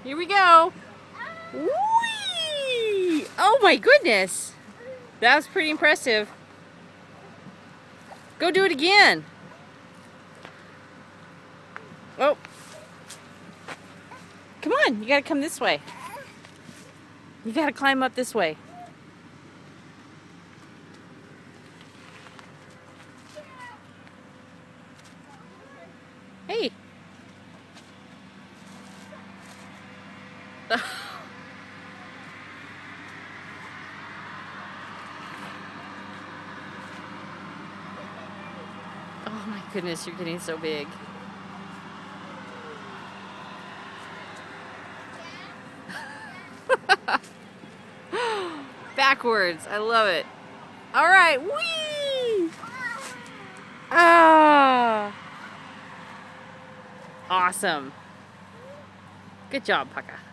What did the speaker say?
Here we go. Whee! Oh my goodness. That was pretty impressive. Go do it again. Oh. Come on, you gotta come this way. You gotta climb up this way. Hey. Oh my goodness, you're getting so big. Backwards, I love it. All right, whee! Ah! Awesome. Good job, Paka.